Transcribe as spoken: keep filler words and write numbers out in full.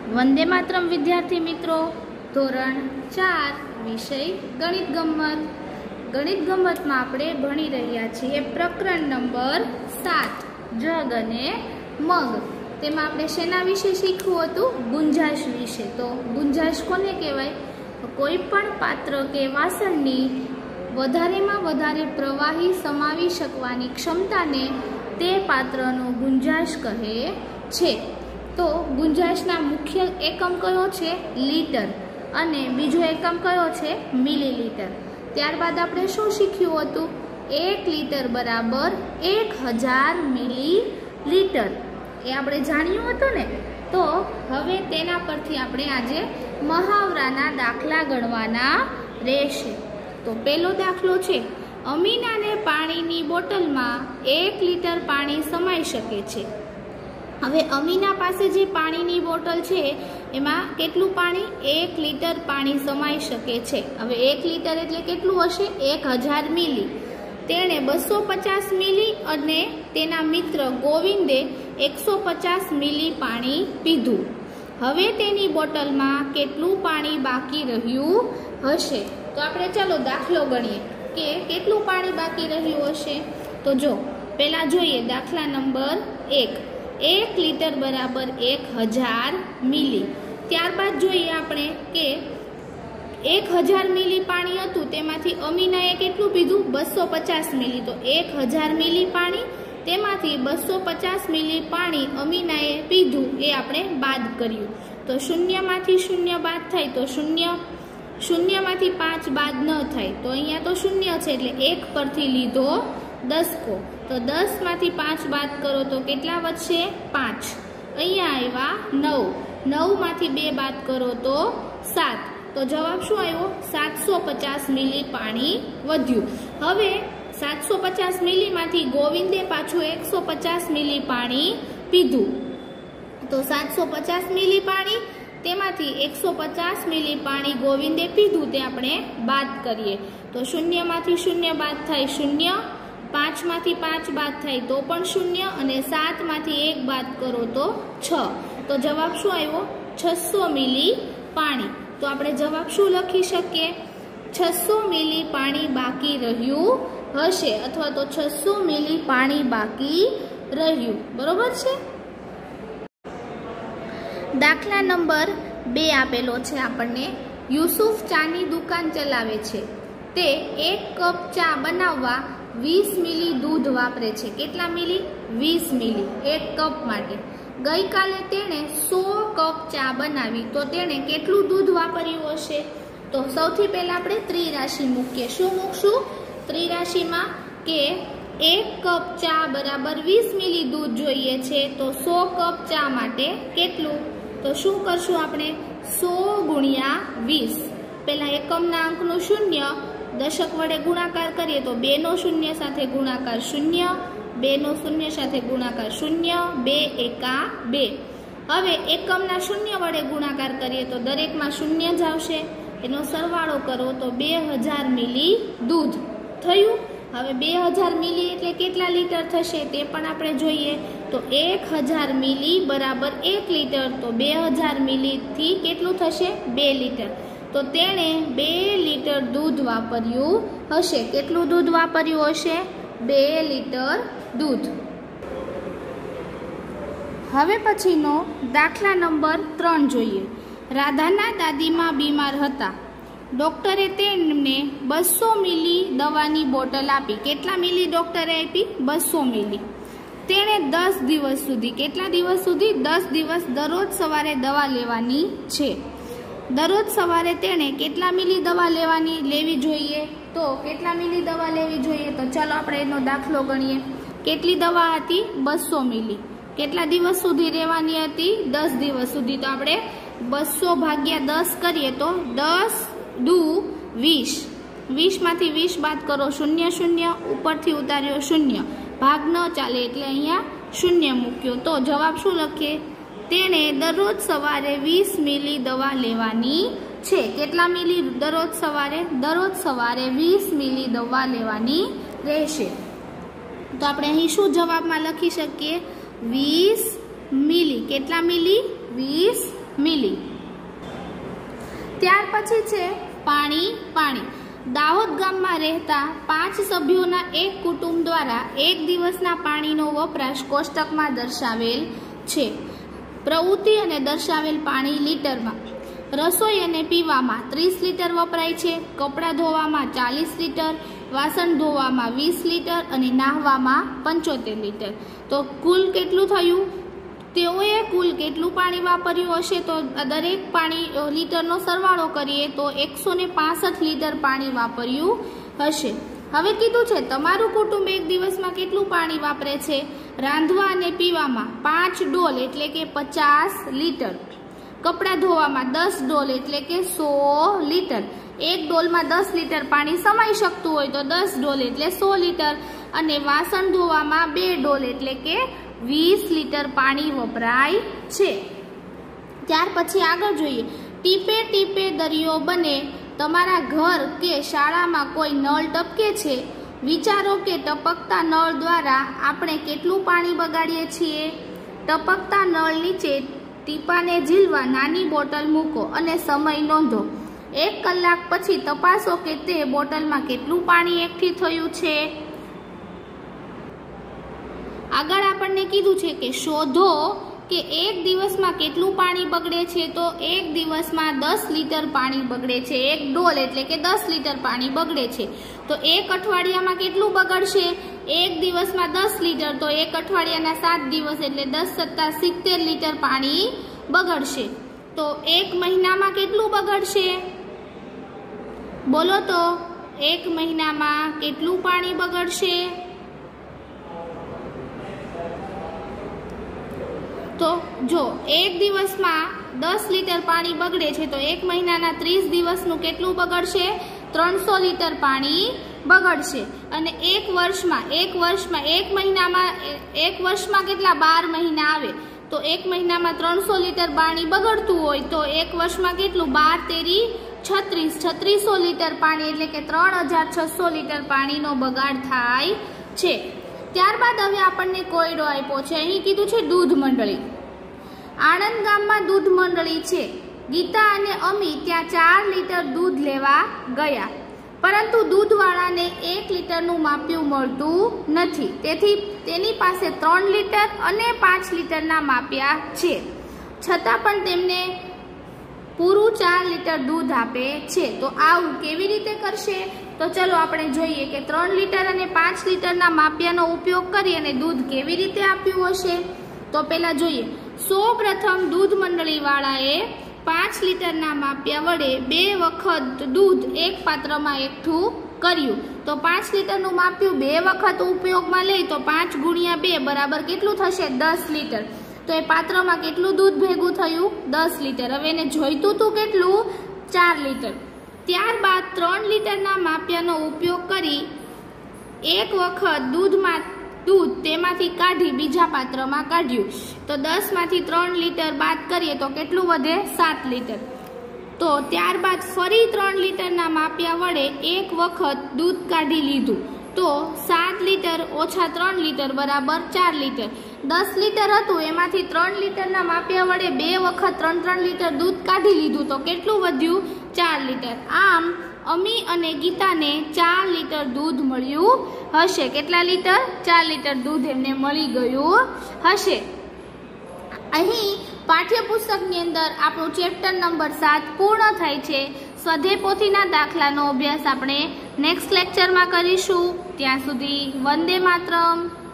वंदे मातरम विद्यार्थी मित्रों, धोरण चार विषय गणित गम्मत। गणित गम्मत में आपणे भणी रह्या छीए प्रकरण नंबर सात जग अने मग। तेमां आपणे शेना विषे शीखवुं हतुं? गुंजाश विषे। तो गुंजाश कोने कहेवाय? कोई पण पात्र के वासणनी वधारेमां वधारे प्रवाही समावी शकवानी क्षमताने ते पात्रनो गुंजाश कहे छे। तो गुंजाशना मुख्य एकम कयो छे? लीटर। अने बीजो एकम कयो छे? मिलीलीटर। त्यारबाद आपणे शुं शीख्युं हतुं? एक लीटर बराबर एक हजार मिलीलीटर ए आपणे जाण्युं हतुं ने। तो हवे तेना परथी आपणे आजे महावराना दाखला गणवाना रहेशे। तो पहेलो दाखलो छे, अमीनाने पाणीनी बोटलमां एक लीटर पाणी समाई शके छे। हवे अमीना पासे जे पाणीनी बोटल छे एमां केटलुं पाणी? एक लीटर पाणी समाई शके छे। हवे एक लीटर एटले केटलुं हशे? एक हजार मिली। तेणे बसो पचास मिली अने तेना मित्र गोविंदे एक सौ पचास मिली पाणी पीधुं। हवे तेनी बोटलमां केटलुं पाणी बाकी रह्युं हशे? तो आपणे चालो दाखलो गणीए के केटलुं पाणी बाकी रह्युं हशे। तो जो पहेला जोईए दाखला नंबर एक, एक लीटर बराबर एक हजार मिली। त्यारबाद जोईए आपणे के एक हजार मिली पाणी हतुं तेमांथी अमीनाए केटलुं पीधुं? बसो पचास मिली। तो एक हजार मिली पाणी तेमांथी बसो पचास मिली पाणी अमीनाए पीधुं ए आपणे बाद कर्युं। तो शून्यमांथी शून्य बाद थाय तो शून्य, शून्यमांथी पांच बाद न थाय तो अहींया तो शून्य छे एटले एक परथी लीधो दसको। तो दस मांथी पांच बाद करो तो केटला वधशे? पांच। अहींया आव्या नौ, नौ मांथी बे बाद करो तो सात। तो जवाब शुं आव्यो? सात सौ पचास मिली पाणी वध्युं। हवे सात सौ पचास मिली मांथी गोविंदे पाछुं एक सौ पचास मिली पाणी पीधुं। तो सात सौ पचास मिली पाणी तेमांथी एक सौ पचास मिली पाणी गोविंदे पीधुं ते आपणे बाद करीए। तो शून्य मांथी शून्य बाद थाय शून्य, पांच मांथी पांच बाद थाय तो पण शून्य अने सात मांथी एक बाद करो तो छ। तो जवाब शुं आव्यो? छसो मिली पाणी। तो आपणे जवाब शुं लखी शकीए? छसो मिली पाणी बाकी रह्युं हशे अथवा तो छसो मिली पाणी बाकी रह्युं। बरोबर छे। दाखला नंबर बे आपेलो छे आपणने, युसुफ चानी दुकान चलावे छे। ते एक कप चा बनाववा वीस मिली दूध वापरे छे। केटला मिली? वीस मिली एक कप माटे। गई काले तेणे सौ कप चा बनावी तो तेणे केटलुं दूध वापर्युं हशे? तो सौथी पहेला आपणे त्रिराशि मूकीए। शुं मूकशुं? त्रिराशिमां के एक कप चा बराबर वीस मिली दूध जोईए छे तो सौ कप चा माटे केटलुं? तो शुं करशुं आपणे? सौ गुणिया वीस। पहेला एकमना अंकनुं शून्य दशक वडे गुणाकार करीए तो बे नो शून्य साथे गुणाकार शून्य, बे नो शून्य साथे गुणाकार शून्य, बे एका बे। हवे एकमना शून्य वडे गुणाकार करीए तो दरेकमां शून्य ज आवशे। एनो सरवाळो करो तो बे हजार मिली दूध थयुं। हवे बे हजार मिली एटले केटला लीटर थशे ते पण आपणे जोईए। तो एक हजार मिली बराबर एक लीटर। तो बे हजार मिली थी केटलुं थशे? बे लीटर। तो तेणे बे लीटर दूध वापर्युं हशे। केटलुं दूध वापर्युं हशे? बे लीटर दूध। हवे पछीनो दाखला नंबर त्रण जोईए। राधाना दादीमा बीमार हता। डॉक्टरे तेमने बसो मिली दवानी बोटल आपी। केटला मिली डॉक्टरे आपी? बसो मिली। तेणे दस दिवस सुधी, केटला दिवस सुधी? दस दिवस दररोज सवारे दवा लेवानी छे। दररोज सवारे तेणे केटला मिली दवा लेवानी लेवी जोईए? तो केटला मिली दवा लेवी जोईए? तो चलो आपणे एनो दाखलो गणीए। केटली दवा हती? बसो मिली। केटला दिवस सुधी लेवानी हती? दस दिवस सुधी। तो आपणे बसो भाग्या दस करीए तो दस दू वीस। वीस मांथी वीस बाद करो शून्य शून्य, उपरथी उतार्यो शून्य, भाग न चाले एटले अहींया शून्य मूक्यो। तो जवाब शुं लखीए? तेणे दररोज सवारे वीस मिली दवा लेवानी छे। केटला मिली दररोज सवारे? दररोज सवारे वीस मिली दवा लेवानी रहेशे। तो आपणे અહીં શું જવાબમાં લખી શકીએ? વીસ મિલી। કેટલા મિલી? વીસ મિલી। ત્યાર પછી છે પાણી પાણી। દાહોદ ગામમાં રહેતા પાંચ સભ્યોના એક કુટુંબ દ્વારા એક દિવસના પાણીનો વપરાશ કોષ્ટકમાં દર્શાવેલ છે। પ્રવૃત્તિ અને દર્શાવેલ પાણી લીટરમાં। રસોઈ અને પીવામાં ત્રીસ લીટર વપરાય છે, કપડાં ધોવામાં ચાલીસ લીટર, વાસણ ધોવામાં વીસ લીટર અને નાહવામાં પંચોતેર લીટર। તો કુલ કેટલું થયું? તેઓએ કુલ કેટલું પાણી વાપર્યું હશે? તો દરેક પાણી લીટરનો સરવાળો કરીએ તો એકસો ને પાસઠ લીટર પાણી વાપર્યું હશે। હવે કીધું છે તમારું કુટુંબ એક દિવસમાં કેટલું પાણી વાપરે છે? રાંધવા અને પીવામાં પાંચ ડોલ એટલે કે પચાસ લીટર, કપડાં ધોવામાં દસ ડોલ એટલે કે સો લીટર। એક ડોલમાં દસ લીટર પાણી સમાઈ શકતું હોય તો દસ ડોલ એટલે સો લીટર, અને વાસણ ધોવામાં બે ડોલ એટલે કે વીસ લીટર પાણી વપરાય છે। ત્યાર પછી આગળ જોઈએ, ટીપે ટીપે દરિયો બને। તમારા ઘર કે શાળામાં કોઈ નળ ટપકે છે। વિચારો કે ટપકતા નળ દ્વારા આપણે કેટલું પાણી બગાડીએ છીએ। ટપકતા નળ નીચે ટીપાને ઝીલવા નાની બોટલ મૂકો અને સમય નોંધો। એક કલાક પછી તપાસો કે તે બોટલમાં કેટલું પાણી એકઠી થયું છે। આગળ આપણને કીધું છે કે શોધો કે એક દિવસમાં કેટલું પાણી બગડે છે। તો એક દિવસમાં દસ લીટર પાણી બગડે છે। એક ડોલ એટલે કે દસ લીટર પાણી બગડે છે। તો એક અઠવાડિયામાં કેટલું બગડશે? એક દિવસમાં દસ લીટર, તો એક અઠવાડિયાના સાત દિવસ એટલે દસ સત્તા સિત્તેર લીટર પાણી બગડશે। તો એક મહિનામાં કેટલું બગડશે? બોલો તો, એક મહિનામાં કેટલું પાણી બગડશે? તો જો એક દિવસમાં દસ લીટર પાણી બગડે છે તો એક મહિનાના ત્રીસ દિવસનું કેટલું બગડશે? ત્રણસો લીટર પાણી બગડશે। અને એક વર્ષમાં એક વર્ષમાં એક મહિનામાં એક વર્ષમાં કેટલા બાર મહિના આવે, તો એક મહિનામાં ત્રણસો લીટર પાણી બગડતું હોય તો એક વર્ષમાં કેટલું? બાર તેરી છત્રીસ છત્રીસો લીટર પાણી એટલે કે ત્રણ હજાર છસો લીટર પાણીનો બગાડ થાય છે। ત્યારબાદ હવે આપણને કોયડો આપ્યો છે। અહીં કીધું છે દૂધ મંડળી। આણંદ ગામમાં દૂધ મંડળી છે। ગીતા અને અમી ત્યાં ચાર લીટર દૂધ લેવા ગયા, પરંતુ દૂધવાળાને એક લીટરનું માપ્યું મળતું નથી, તેથી તેની પાસે ત્રણ લીટર અને પાંચ લીટરના માપ્યા છે, છતાં પણ તેમને પૂરું ચાર લીટર દૂધ આપે છે। તો આવું કેવી રીતે કરશે? તો ચલો આપણે જોઈએ કે ત્રણ લીટર અને પાંચ લીટરના માપિયાનો ઉપયોગ કરી અને દૂધ કેવી રીતે આપ્યું હશે। તો પહેલા જોઈએ, સૌ પ્રથમ દૂધ મંડળીવાળાએ પાંચ લીટરના માપિયા વડે બે વખત દૂધ એક પાત્રમાં એકઠું કર્યું। તો પાંચ લીટરનું માપ્યું બે વખત ઉપયોગમાં લે તો પાંચ ગુણ્યા બે બરાબર કેટલું થશે? દસ લીટર। તો એ પાત્રમાં કેટલું દૂધ ભેગું થયું? દસ લીટર। હવે એને જોઈતું હતું કેટલું? ચાર લીટર। ત્યારબાદ ત્રણ લીટરના માપિયાનો ઉપયોગ કરી એક વખત દૂધમાં દૂધ તેમાંથી કાઢી બીજા પાત્રમાં કાઢ્યું, તો દસ માંથી ત્રણ લીટર બાદ કરીએ તો કેટલું વધે? સાત લીટર। તો ત્યારબાદ ફરી ત્રણ લીટરના માપિયા વડે એક વખત દૂધ કાઢી લીધું, તો સાત લીટર ઓછા ત્રણ લીટર બરાબર ચાર લીટર। દસ લીટર હતું એમાંથી ત્રણ લીટરના માપિયા વડે બે વખત ત્રણ ત્રણ લીટર દૂધ કાઢી લીધું, તો કેટલું વધ્યું? ચાર લીટર। આમ અમી અને ગીતાને ચાર લીટર દૂધ મળ્યું હશે। કેટલા લીટર? ચાર લીટર દૂધ એમને મળી ગયું હશે। અહીં પાઠ્યપુસ્તકની અંદર આપણું ચેપ્ટર નંબર સાત પૂર્ણ થાય છે। સ્વાધ્યાય પોથીના દાખલાનો અભ્યાસ આપણે નેક્સ્ટ લેક્ચરમાં કરીશું। ત્યાં સુધી વંદે માતરમ।